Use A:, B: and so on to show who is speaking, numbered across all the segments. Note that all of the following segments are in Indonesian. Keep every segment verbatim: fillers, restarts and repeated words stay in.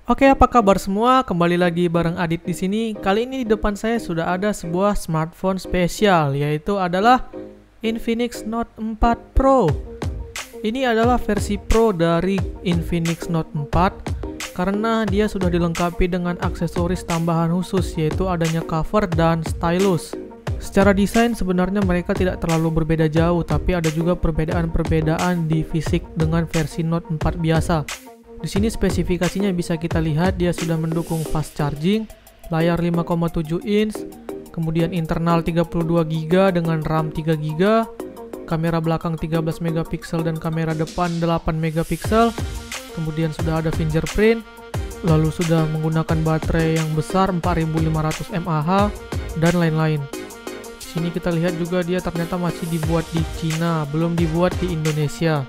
A: Oke, apa kabar semua? Kembali lagi bareng Adit di sini. Kali ini di depan saya sudah ada sebuah smartphone spesial, yaitu adalah Infinix Note empat Pro. Ini adalah versi Pro dari Infinix Note empat karena dia sudah dilengkapi dengan aksesoris tambahan khusus, yaitu adanya cover dan stylus. Secara desain sebenarnya mereka tidak terlalu berbeda jauh, tapi ada juga perbedaan-perbedaan di fisik dengan versi Note empat biasa. Di sini spesifikasinya bisa kita lihat dia sudah mendukung fast charging, layar lima koma tujuh inch, kemudian internal tiga puluh dua giga dengan RAM tiga giga, kamera belakang tiga belas megapiksel dan kamera depan delapan megapiksel, kemudian sudah ada fingerprint, lalu sudah menggunakan baterai yang besar empat ribu lima ratus mAh dan lain-lain. Di sini kita lihat juga dia ternyata masih dibuat di Cina, belum dibuat di Indonesia.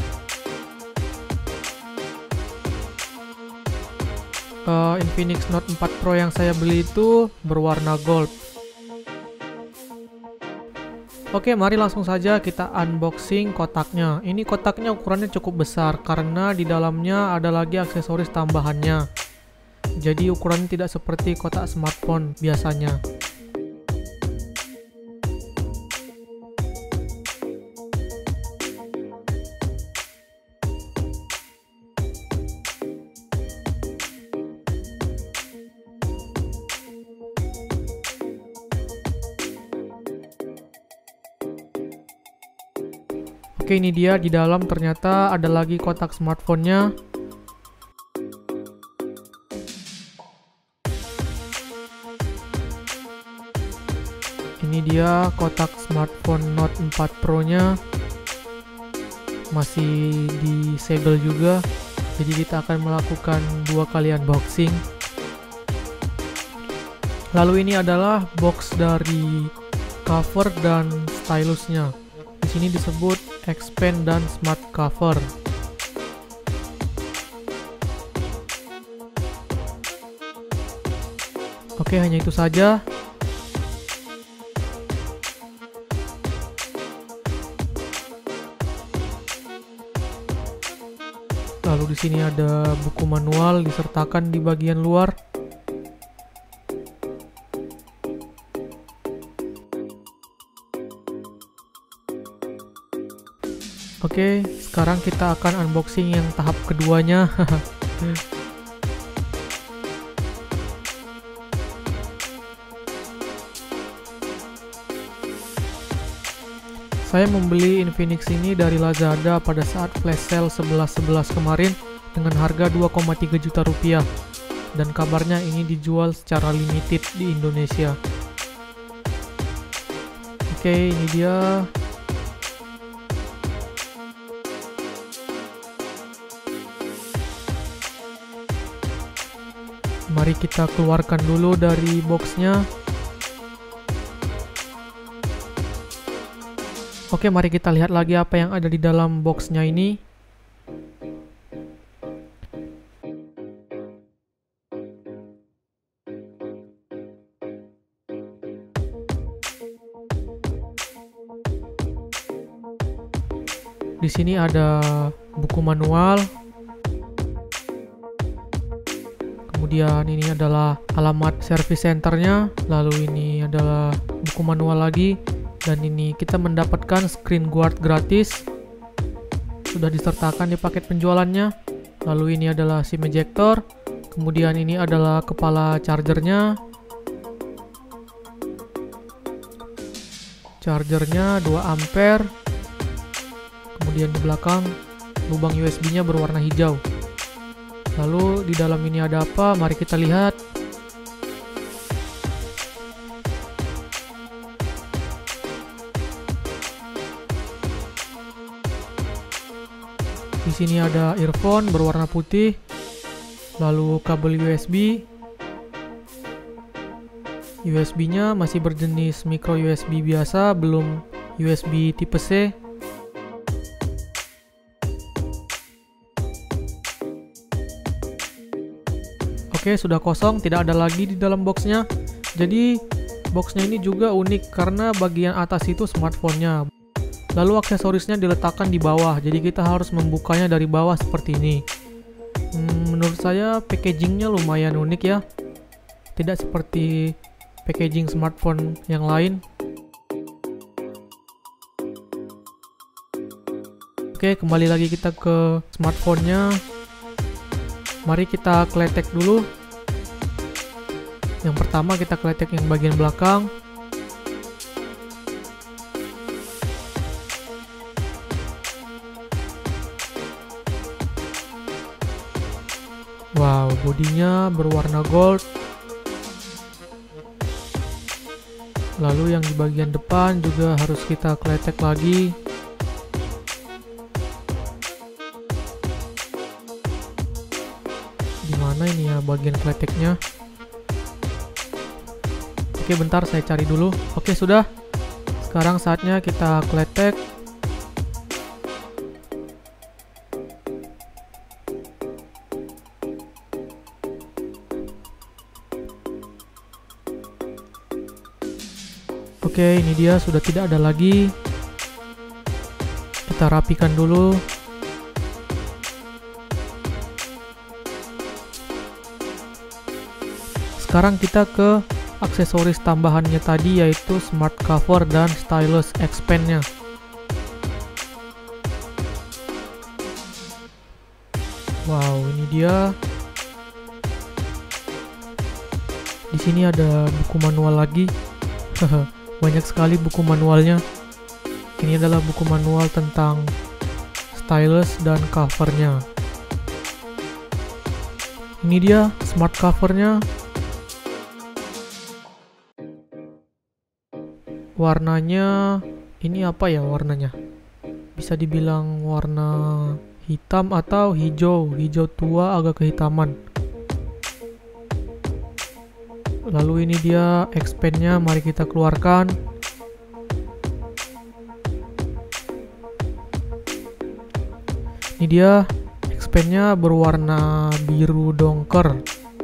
A: Uh, Infinix Note empat Pro yang saya beli itu berwarna gold. Oke, mari langsung saja kita unboxing kotaknya. Ini kotaknya ukurannya cukup besar karena di dalamnya ada lagi aksesoris tambahannya. Jadi ukurannya tidak seperti kotak smartphone biasanya. Oke, ini dia di dalam ternyata ada lagi kotak smartphone-nya. Ini dia kotak smartphone Note empat Pro-nya. Masih disegel juga. Jadi kita akan melakukan dua kali unboxing. Lalu ini adalah box dari cover dan stylusnya. Di sini disebut Expand dan Smart Cover. Oke, hanya itu saja. Lalu di sini ada buku manual disertakan di bagian luar. Oke, sekarang kita akan unboxing yang tahap keduanya. Saya membeli Infinix ini dari Lazada pada saat flash sale sebelas sebelas kemarin dengan harga dua koma tiga juta rupiah. Dan kabarnya ini dijual secara limited di Indonesia. Oke, ini dia. Mari kita keluarkan dulu dari boxnya. Oke, mari kita lihat lagi apa yang ada di dalam boxnya ini. Di sini ada buku manual. Kemudian ini adalah alamat service centernya, lalu ini adalah buku manual lagi, dan ini kita mendapatkan screen guard gratis, sudah disertakan di paket penjualannya. Lalu ini adalah SIM ejector, kemudian ini adalah kepala chargernya, chargernya dua ampere, kemudian di belakang lubang U S B-nya berwarna hijau. Lalu di dalam ini ada apa? Mari kita lihat. Di sini ada earphone berwarna putih, lalu kabel U S B. U S B-nya masih berjenis micro U S B biasa, belum U S B tipe C. Oke, sudah kosong, tidak ada lagi di dalam boxnya. Jadi boxnya ini juga unik karena bagian atas itu smartphone-nya. Lalu aksesorisnya diletakkan di bawah, jadi kita harus membukanya dari bawah seperti ini. Hmm, menurut menurut saya packagingnya lumayan unik ya. Tidak seperti packaging smartphone yang lain. Oke, kembali lagi kita ke smartphone-nya. Mari kita kletek dulu. Yang pertama kita kletek yang bagian belakang. Wow, bodinya berwarna gold. Lalu yang di bagian depan juga harus kita kletek lagi. Gimana ini ya bagian kleteknya? Oke, bentar saya cari dulu. Oke, sudah. Sekarang saatnya kita kletek. Oke, ini dia sudah tidak ada lagi. Kita rapikan dulu. Sekarang kita ke aksesoris tambahannya tadi, yaitu smart cover dan stylus expand-nya. Wow, ini dia. Di sini ada buku manual lagi. Banyak sekali buku manualnya. Ini adalah buku manual tentang stylus dan covernya. Ini dia smart covernya. Warnanya ini apa ya warnanya? Bisa dibilang warna hitam atau hijau, hijau tua agak kehitaman. Lalu ini dia expand-nya, mari kita keluarkan. Ini dia expand-nya berwarna biru dongker.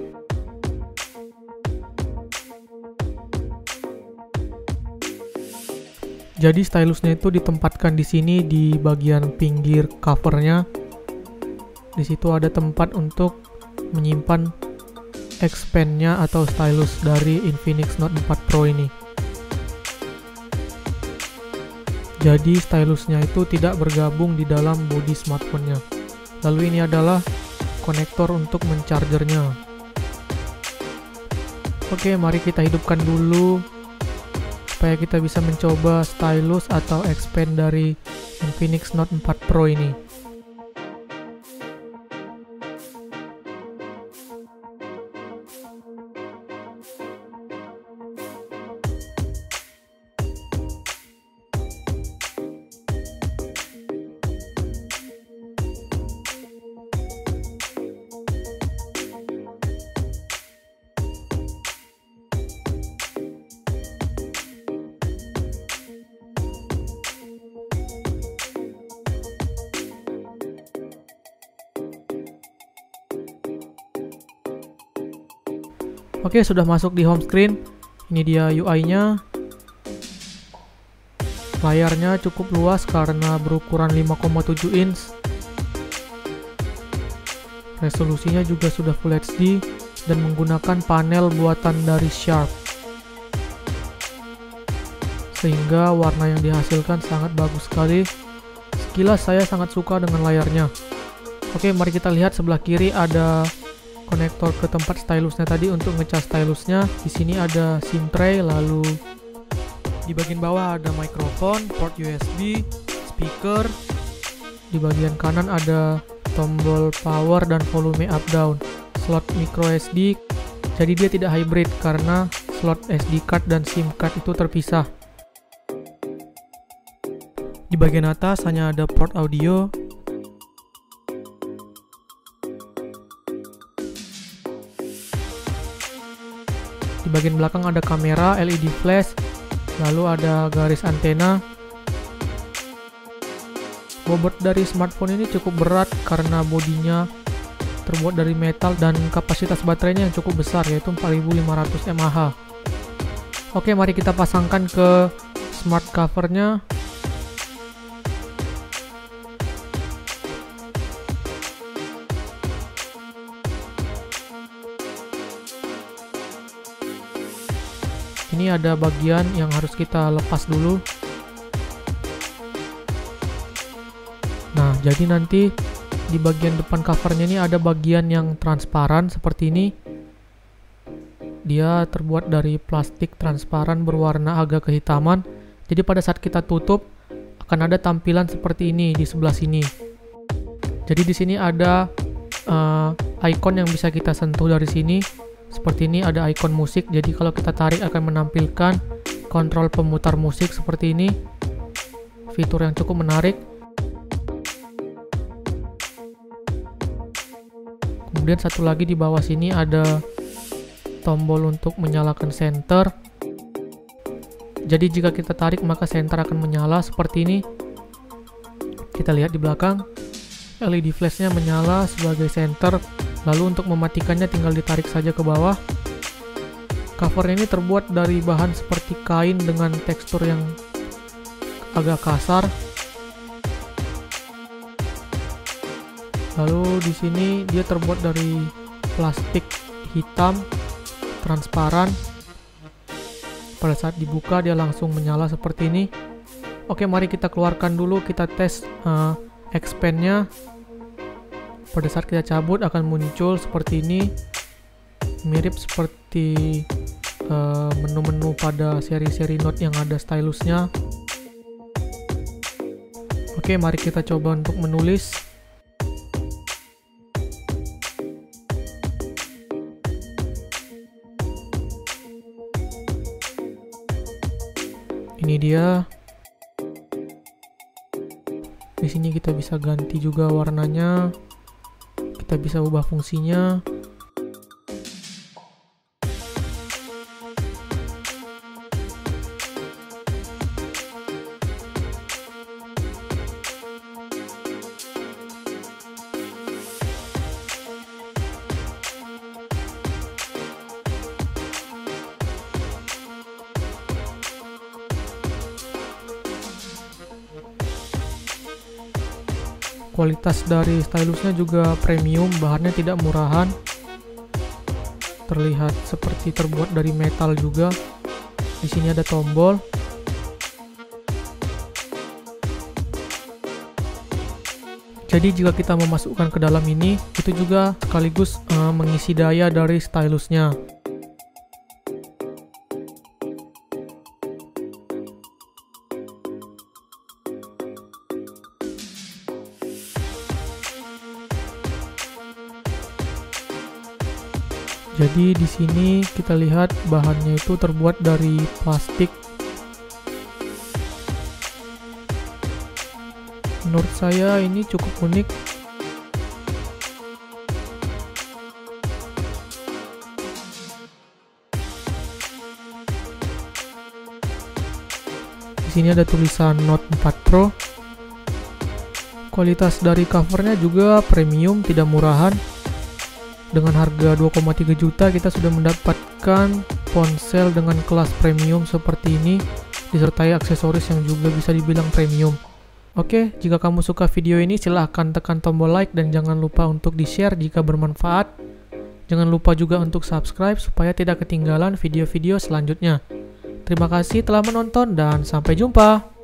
A: Jadi stylusnya itu ditempatkan di sini di bagian pinggir covernya. Di situ ada tempat untuk menyimpan expand-nya atau stylus dari Infinix Note empat Pro ini. Jadi stylusnya itu tidak bergabung di dalam bodi smartphone-nya. Lalu ini adalah konektor untuk menchargernya. Oke, mari kita hidupkan dulu supaya kita bisa mencoba stylus atau expand dari Infinix Note empat Pro ini. Oke, sudah masuk di home screen. Ini dia U I-nya. Layarnya cukup luas karena berukuran lima koma tujuh inch. Resolusinya juga sudah Full H D dan menggunakan panel buatan dari Sharp. Sehingga warna yang dihasilkan sangat bagus sekali. Sekilas saya sangat suka dengan layarnya. Oke, mari kita lihat sebelah kiri ada konektor ke tempat stylusnya tadi untuk ngecas stylusnya. Di sini ada SIM tray, lalu di bagian bawah ada mikrofon, port U S B, speaker. Di bagian kanan ada tombol power dan volume up down, slot micro S D. Jadi dia tidak hybrid karena slot S D card dan SIM card itu terpisah. Di bagian atas hanya ada port audio. Di bagian belakang ada kamera, L E D flash, lalu ada garis antena. Bobot dari smartphone ini cukup berat karena bodinya terbuat dari metal dan kapasitas baterainya yang cukup besar, yaitu empat ribu lima ratus mAh. Oke, mari kita pasangkan ke smart covernya. ini ada bagian yang harus kita lepas dulu. Nah, jadi nanti di bagian depan covernya ini ada bagian yang transparan seperti ini. Dia terbuat dari plastik transparan berwarna agak kehitaman. Jadi pada saat kita tutup akan ada tampilan seperti ini di sebelah sini. Jadi di sini ada uh, icon yang bisa kita sentuh dari sini. Seperti ini ada icon musik. Jadi kalau kita tarik akan menampilkan kontrol pemutar musik seperti ini. Fitur yang cukup menarik. Kemudian satu lagi di bawah sini ada tombol untuk menyalakan senter. Jadi jika kita tarik maka senter akan menyala seperti ini. Kita lihat di belakang, L E D flashnya menyala sebagai senter. Lalu untuk mematikannya tinggal ditarik saja ke bawah. Cover ini terbuat dari bahan seperti kain dengan tekstur yang agak kasar. Lalu di sini dia terbuat dari plastik hitam transparan. Pada saat dibuka dia langsung menyala seperti ini. Oke, mari kita keluarkan dulu, kita tes uh, expand-nya. Pada saat kita cabut akan muncul seperti ini. Mirip seperti menu-menu uh, pada seri-seri Note yang ada stylusnya. Oke, mari kita coba untuk menulis. Ini dia. Di sini kita bisa ganti juga warnanya. Kita bisa ubah fungsinya. Kualitas dari stylusnya juga premium, bahannya tidak murahan. Terlihat seperti terbuat dari metal juga. Di sini ada tombol. Jadi jika kita memasukkan ke dalam ini, itu juga sekaligus uh, mengisi daya dari stylusnya. Jadi di sini kita lihat bahannya itu terbuat dari plastik. Menurut saya ini cukup unik. Di sini ada tulisan Note empat Pro. Kualitas dari covernya juga premium, tidak murahan. Dengan harga dua koma tiga juta kita sudah mendapatkan ponsel dengan kelas premium seperti ini, disertai aksesoris yang juga bisa dibilang premium. Oke, jika kamu suka video ini silahkan tekan tombol like dan jangan lupa untuk di-share jika bermanfaat. Jangan lupa juga untuk subscribe supaya tidak ketinggalan video-video selanjutnya. Terima kasih telah menonton dan sampai jumpa.